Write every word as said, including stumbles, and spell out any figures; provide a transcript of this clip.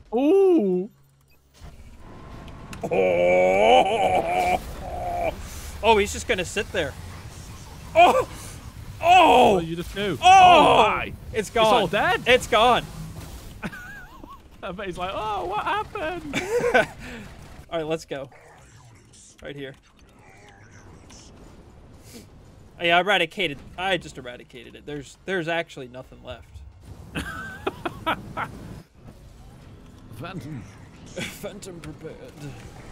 Ooh. Oh, oh, he's just gonna sit there. Oh, oh, Oh, you just knew. oh, Oh my! It's gone. It's all dead. It's gone. I bet he's like, oh, what happened? All right, let's go. Right here. Oh, yeah, I eradicated. I just eradicated it. There's, there's actually nothing left. Phantom. Phantom prepared.